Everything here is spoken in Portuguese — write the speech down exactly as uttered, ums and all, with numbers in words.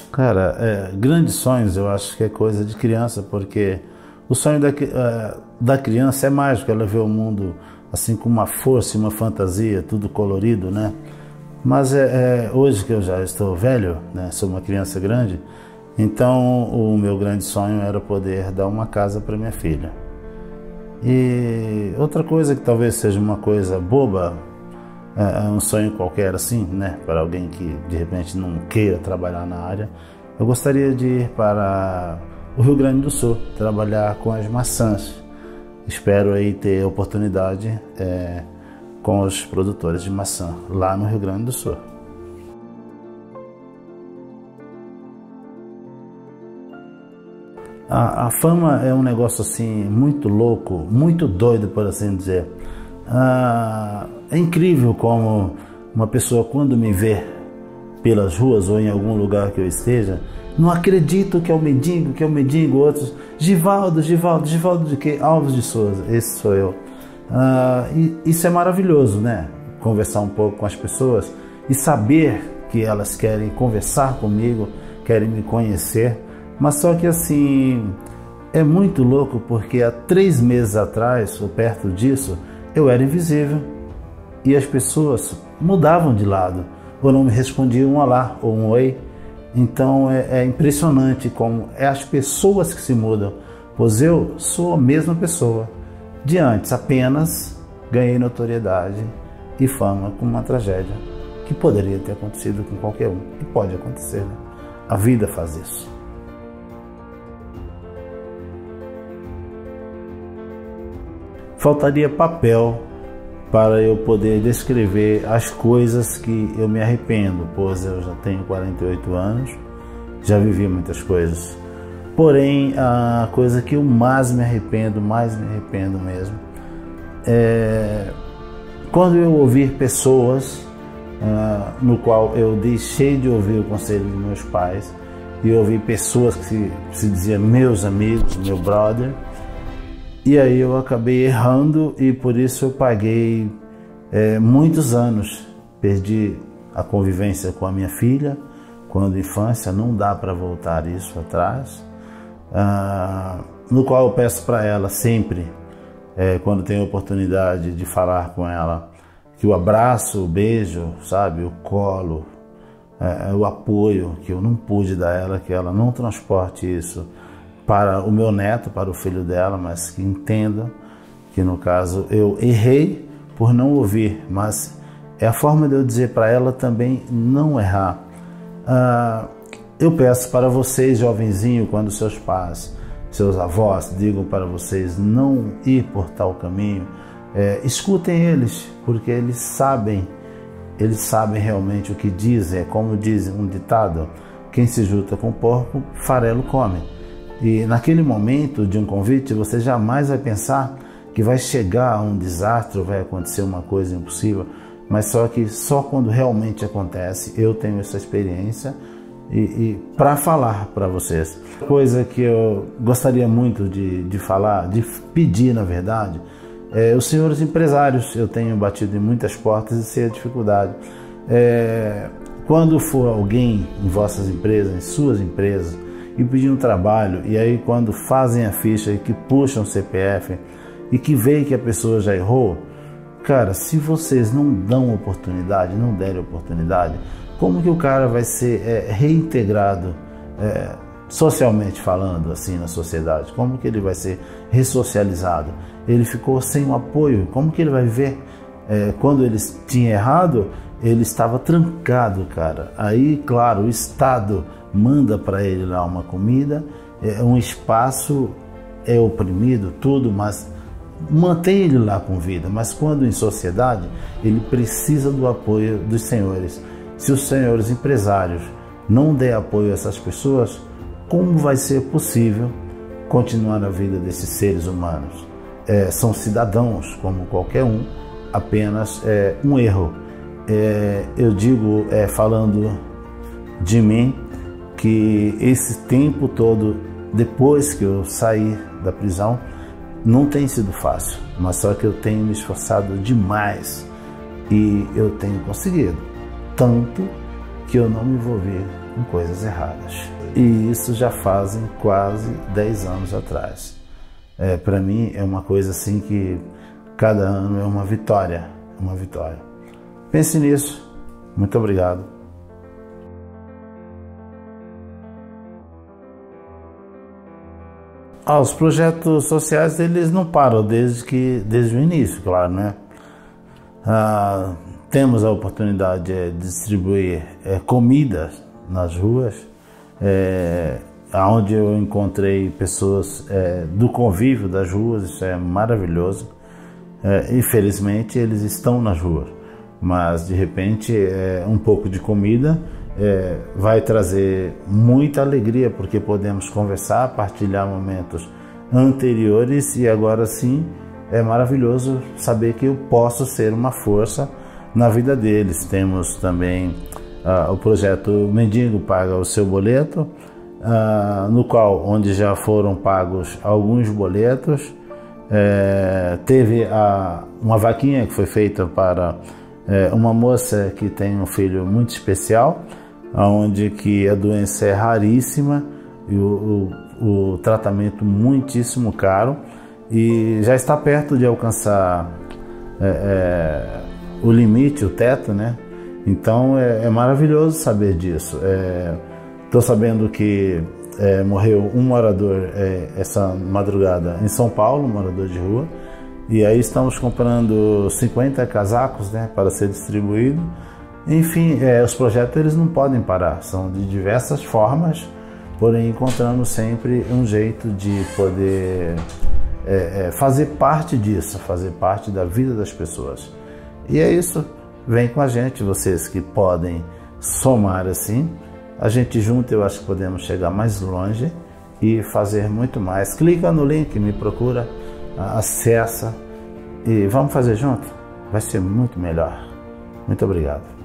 Cara, é, grandes sonhos eu acho que é coisa de criança, porque o sonho da, é, da criança é mágico, ela vê o mundo assim com uma força e uma fantasia, tudo colorido, né? Mas é, é, hoje que eu já estou velho, né, sou uma criança grande, então o meu grande sonho era poder dar uma casa para minha filha. E outra coisa que talvez seja uma coisa boba, é um sonho qualquer assim, né, para alguém que de repente não queira trabalhar na área, eu gostaria de ir para o Rio Grande do Sul, trabalhar com as maçãs. Espero aí ter oportunidade é, com os produtores de maçã lá no Rio Grande do Sul. A, a fama é um negócio assim muito louco, muito doido, por assim dizer. Ah, é incrível como uma pessoa, quando me vê pelas ruas ou em algum lugar que eu esteja, não acredito que é o mendigo, que é o mendigo, outros, Givaldo, Givaldo, Givaldo de quê? Alves de Souza, esse sou eu. Ah, e isso é maravilhoso, né? Conversar um pouco com as pessoas e saber que elas querem conversar comigo, querem me conhecer, mas só que assim, é muito louco porque há três meses atrás, ou perto disso, eu era invisível e as pessoas mudavam de lado, ou não me respondiam um olá ou um oi. Então é, é impressionante como é as pessoas que se mudam, pois eu sou a mesma pessoa de antes, apenas ganhei notoriedade e fama com uma tragédia que poderia ter acontecido com qualquer um, e pode acontecer, né? A vida faz isso. Faltaria papel para eu poder descrever as coisas que eu me arrependo, pois eu já tenho quarenta e oito anos, já vivi muitas coisas. Porém, a coisa que eu mais me arrependo, mais me arrependo mesmo, é quando eu ouvir pessoas uh, no qual eu deixei de ouvir o conselho dos meus pais e ouvi pessoas que se, se diziam meus amigos, meu brother. E aí eu acabei errando e por isso eu paguei é, muitos anos. Perdi a convivência com a minha filha quando infância, não dá para voltar isso atrás. Ah, no qual eu peço para ela sempre, é, quando tenho oportunidade de falar com ela, que o abraço, o beijo, sabe, o colo, é, o apoio que eu não pude dar a ela, que ela não transporte isso para o meu neto, para o filho dela, mas que entenda que no caso eu errei por não ouvir, mas é a forma de eu dizer para ela também não errar. Ah, eu peço para vocês, jovenzinho, quando seus pais, seus avós digam para vocês não ir por tal caminho, é, escutem eles, porque eles sabem, eles sabem realmente o que dizem. É como diz um ditado: quem se junta com porco, farelo come. E naquele momento de um convite, você jamais vai pensar que vai chegar a um desastre ou vai acontecer uma coisa impossível, mas só que só quando realmente acontece, eu tenho essa experiência e, e para falar para vocês. Coisa que eu gostaria muito de, de falar, de pedir na verdade, é, os senhores empresários, eu tenho batido em muitas portas e sei a dificuldade. É, quando for alguém em vossas empresas, em suas empresas, e pedir um trabalho, e aí quando fazem a ficha e que puxam o C P F e que veem que a pessoa já errou, cara, se vocês não dão oportunidade, não derem oportunidade, como que o cara vai ser é, reintegrado é, socialmente falando, assim, na sociedade? Como que ele vai ser ressocializado? Ele ficou sem o apoio, como que ele vai viver? É, quando ele tinha errado, ele estava trancado, cara. Aí, claro, o Estado manda para ele lá uma comida, é um espaço, é oprimido, tudo, mas mantém ele lá com vida. Mas quando em sociedade, ele precisa do apoio dos senhores. Se os senhores empresários não der apoio a essas pessoas, como vai ser possível continuar a vida desses seres humanos? É, são cidadãos como qualquer um, apenas é, um erro. É, eu digo, é, falando de mim, que esse tempo todo, depois que eu saí da prisão, não tem sido fácil, mas só que eu tenho me esforçado demais e eu tenho conseguido. Tanto que eu não me envolvi com coisas erradas. E isso já fazem quase dez anos atrás. É, para mim é uma coisa assim que cada ano é uma vitória, uma vitória. Pense nisso. Muito obrigado. Ah, os projetos sociais eles não param desde que desde o início, claro, né? Ah, temos a oportunidade de distribuir é, comida nas ruas, é, onde eu encontrei pessoas é, do convívio das ruas. Isso é maravilhoso. É, infelizmente eles estão nas ruas, mas de repente é, um pouco de comida é, vai trazer muita alegria, porque podemos conversar, partilhar momentos anteriores, e agora sim é maravilhoso saber que eu posso ser uma força na vida deles. Temos também ah, o projeto Mendigo Paga o Seu Boleto, ah, no qual onde já foram pagos alguns boletos. É, teve a, uma vaquinha que foi feita para é, uma moça que tem um filho muito especial, onde que a doença é raríssima e o, o, o tratamento muitíssimo caro, e já está perto de alcançar é, é, o limite, o teto, né? Então é, é maravilhoso saber disso. Estou sabendo que É, morreu um morador é, essa madrugada em São Paulo, um morador de rua, e aí estamos comprando cinquenta casacos, né, para ser distribuído. Enfim, é, os projetos eles não podem parar, são de diversas formas, porém encontrando sempre um jeito de poder é, é, fazer parte disso, fazer parte da vida das pessoas. E é isso, vem com a gente, vocês que podem somar assim. A gente junto eu acho que podemos chegar mais longe e fazer muito mais. Clica no link, me procura, acessa e vamos fazer junto. Vai ser muito melhor. Muito obrigado.